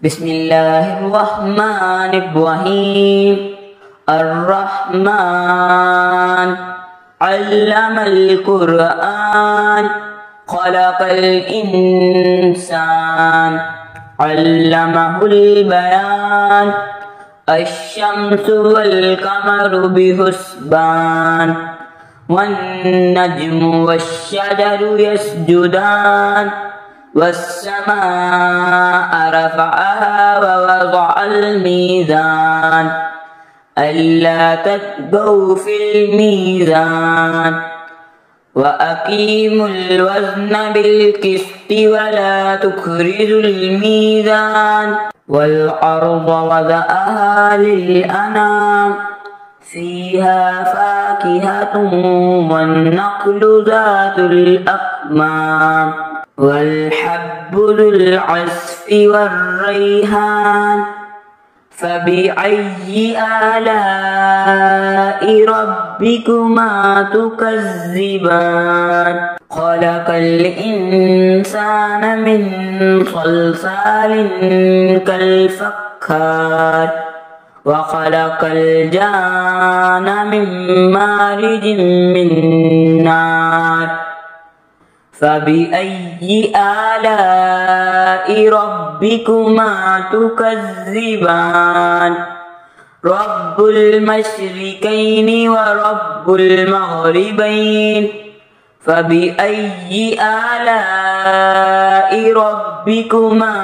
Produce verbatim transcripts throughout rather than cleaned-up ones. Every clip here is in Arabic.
بسم الله الرحمن الرحيم. الرحمن علم القرآن خلق الإنسان علمه البيان. الشمس والقمر بحسبان والنجم والشجر يسجدان. والسماء رفعها ووضع الميزان ألا تطغوا في الميزان وأقيموا الوزن بالقسط ولا تخسروا الميزان. والأرض وضعها للأنام فيها فاكهة والنخل ذات الأكمام والحب ذو العصف والريحان. فبأي آلاء ربكما تكذبان. خلق الإنسان من صلصال كالفخار وخلق الجان من مارج من نار. فبأي آلاء ربكما تكذبان. رب المشرقين ورب المغربين. فبأي آلاء ربكما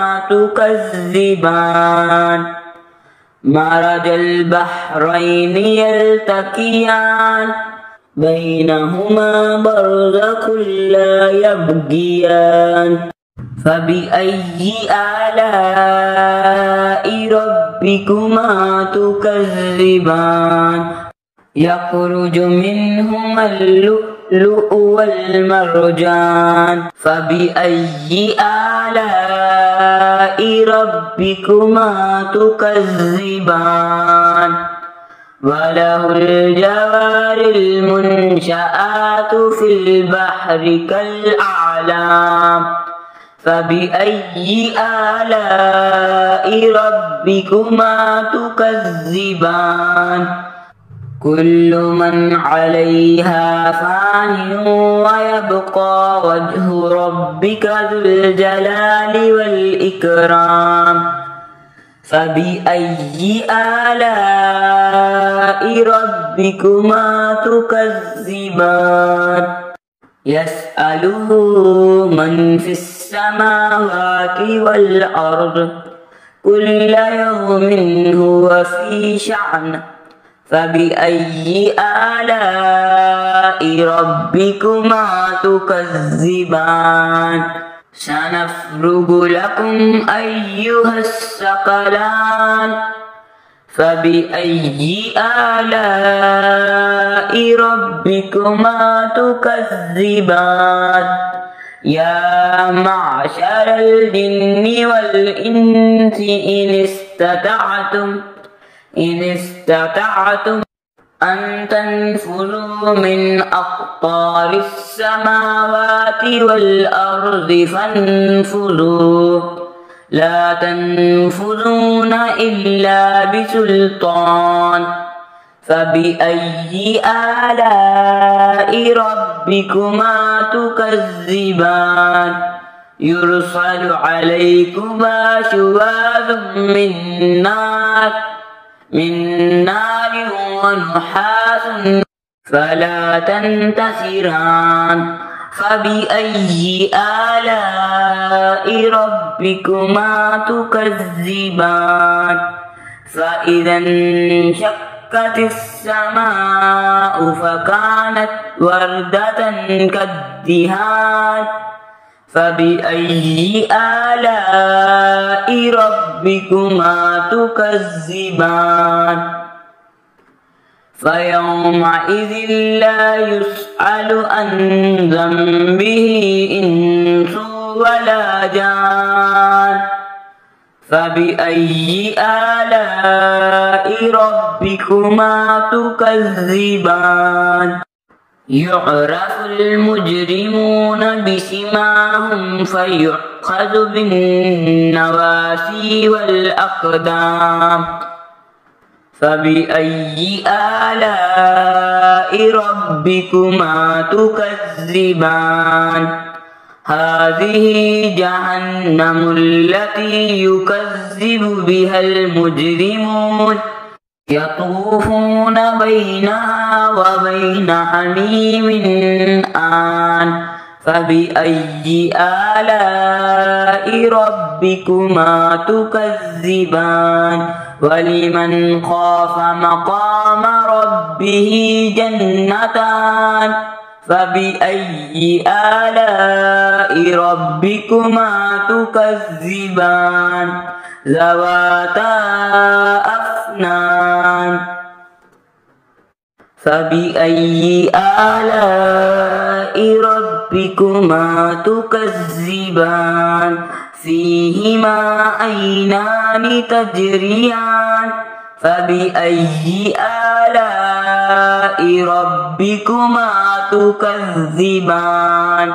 تكذبان. مرج البحرين يلتقيان بينهما برزخ لا يبغيان. فبأي آلاء ربكما تكذبان. يخرج منهما اللؤلؤ والمرجان. فبأي آلاء ربكما تكذبان. وله الجوار المنشآت في البحر كالأعلام. فبأي آلاء ربكما تكذبان. كل من عليها فان ويبقى وجه ربك ذو الجلال والإكرام. فبأي آلاء ربكما تكذبان. يسأله من في السماوات والأرض كل يوم هو في شأن. فبأي آلاء ربكما تكذبان. سنفرغ لكم أيها الثقلان. فبأي آلاء ربكما تكذبان. يا معشر الجن والإنس إن استطعتم إن استطعتم أن تنفذوا من أقطار السماوات والأرض فانفذوا لا تنفذون إلا بسلطان. فبأي آلاء ربكما تكذبان. يرسل عليكما شواظ من نار من نار ونحاس فلا تنتصران. فبأي آلاء ربكما تكذبان. فإذا انشقت السماء فكانت وردة كالدهان. فبأي آلاء ربكما تكذبان. فيومئذ لا يسأل عن ذنبه إنس ولا جان. فبأي آلاء ربكما تكذبان. يعرف المجرمون بسيماهم فيؤخذ بالنواسي والأقدام فبأي آلاء ربكما تكذبان هذه جهنم التي يكذب بها المجرمون يطوفون بينها وبين حميم آن فبأي آلاء ربكما تكذبان ولمن خاف مقام ربه جنتان فبأي آلاء ربكما تكذبان ذواتا أفنان فبأي آلاء ربكما تكذبان فيهما عينان تجريان فبأي آلاء ربكما تكذبان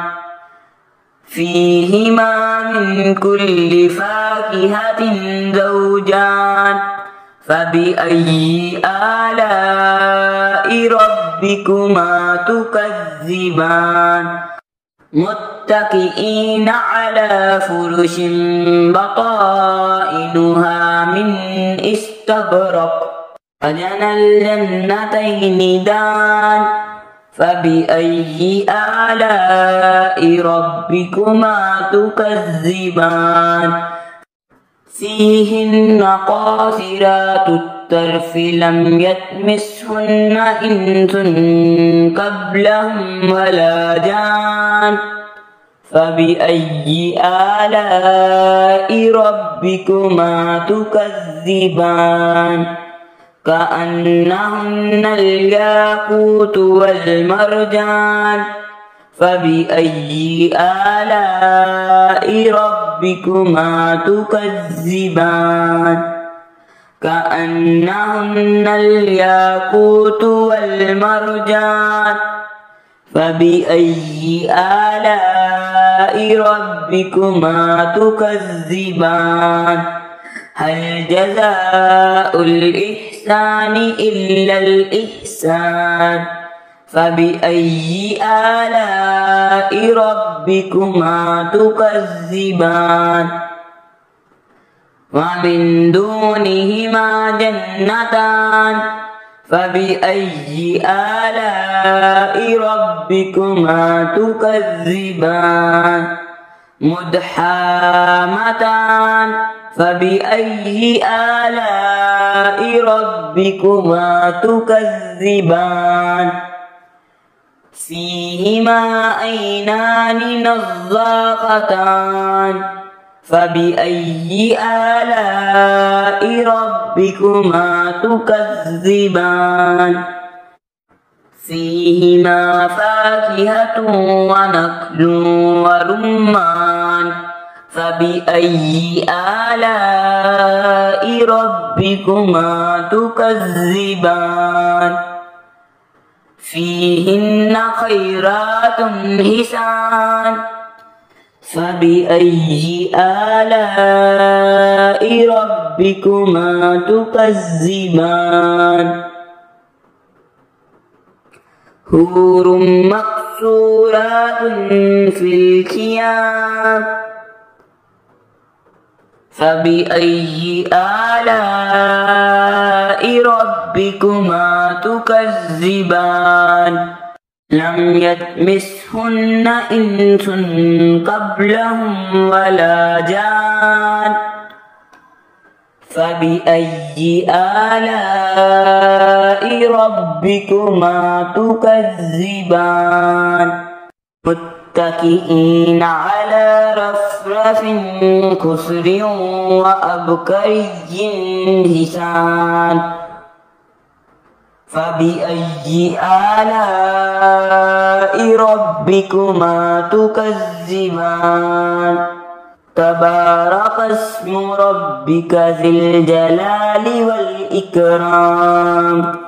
فيهما من كل فاكهة زوجان فبأي آلاء ربكما تكذبان متكئين على فرش بطائنها من استبرق وجنى الجنتين دان فبأي آلاء ربكما تكذبان فيهن قاصرات الطرف لم يطمثهن إنس قبلهم ولا جان فبأي آلاء ربكما تكذبان كأنهن الياقوت والمرجان فبأي آلاء ربكما تكذبان كأنهن الياقوت والمرجان فبأي آلاء ربكما تكذبان هل جزاء الإحسان إلا الإحسان فبأي آلاء ربكما تكذبان ومن دونهما جنتان فبأي آلاء ربكما تكذبان مدحامتان فبأي آلاء ربكما تكذبان فيهما عينان نضاختان فبأي آلاء ربكما تكذبان فيهما فاكهة ونخل ورمان فبأي آلاء ربكما تكذبان فيهن خيرات حسان فبأي آلاء ربكما تكذبان حور مقصورات في الخيام فبأي آلاء ربكما تكذبان لم يطمثهن إنس قبلهم ولا جان فبأي آلاء ربكما تكذبان متكئين على رفرف خضر وعبقري حسان فبأي آلاء ربكما تكذبان تبارك اسم ربك ذي الجلال والإكرام